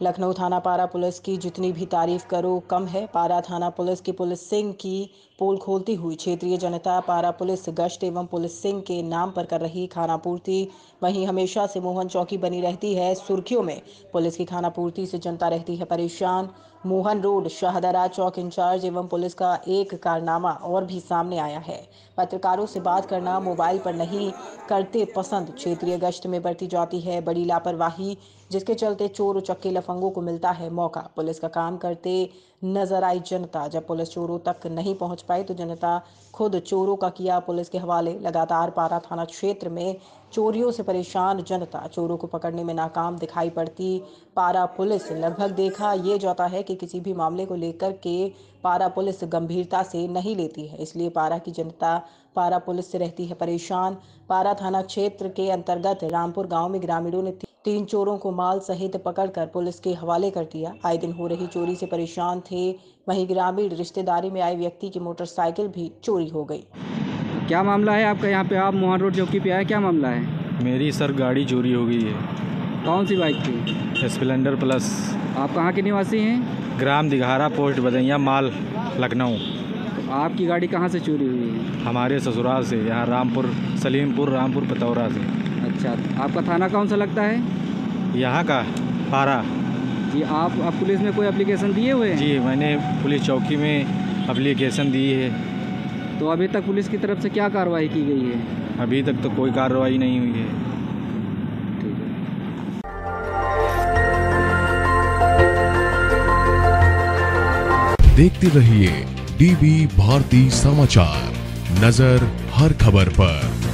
लखनऊ थाना पारा पुलिस की जितनी भी तारीफ करो कम है। पारा थाना पुलिस की पुलिसिंग की पोल खोलती हुई क्षेत्रीय जनता पारा पुलिस गश्त एवं पुलिसिंग के नाम पर कर रही खानापूर्ति वहीं हमेशा से मोहन चौकी बनी रहती है सुर्खियों में। पुलिस की खानापूर्ति से जनता रहती है परेशान। मोहन रोड शाहदरा चौक इंचार्ज एवं पुलिस का एक कारनामा और भी सामने आया है। पत्रकारों से बात करना मोबाइल पर नहीं करते पसंद। क्षेत्रीय गश्त में बरती जाती है बड़ी लापरवाही, जिसके चलते चोर उचक्के लफंगों को मिलता है मौका। पुलिस का काम करते नजर आई जनता। जब पुलिस चोरों तक नहीं पहुंच पाई तो जनता खुद चोरों का किया पुलिस के हवाले। लगातार पारा थाना क्षेत्र में चोरियों से परेशान जनता चोरों को पकड़ने में नाकाम दिखाई पड़ती। पारा पुलिस लगभग देखा ये जाता है कि किसी भी मामले को लेकर के पारा पुलिस गंभीरता से नहीं लेती है, इसलिए पारा की जनता पारा पुलिस से रहती है परेशान। पारा थाना क्षेत्र के अंतर्गत रामपुर गांव में ग्रामीणों ने 3 चोरों को माल सहित पकड़कर पुलिस के हवाले कर दिया। आए दिन हो रही चोरी से परेशान थे। वहीं ग्रामीण रिश्तेदारी में आए व्यक्ति की मोटरसाइकिल भी चोरी हो गई। क्या मामला है आपका? यहाँ पे आप मोहन रोड चौकी पे आए, क्या मामला है? मेरी सर गाड़ी चोरी हो गई है। कौन सी बाइक थी? Splendor plus. आप कहाँ के निवासी हैं? ग्राम दिघारा, पोस्ट बदैया, माल, लखनऊ। तो आपकी गाड़ी कहाँ से चोरी हुई है? हमारे ससुराल से, यहाँ रामपुर, सलीमपुर, रामपुर पतौरा से। अच्छा, आपका थाना कौन सा लगता है? यहाँ का पारा जी। आप पुलिस में कोई एप्लीकेशन दिए हुए हैं? जी, मैंने पुलिस चौकी में एप्लीकेशन दी है। तो अभी तक पुलिस की तरफ से क्या कार्रवाई की गई है? अभी तक तो कोई कार्रवाई नहीं हुई है। ठीक है। देखते रहिए डीबी भारती समाचार, नजर हर खबर पर।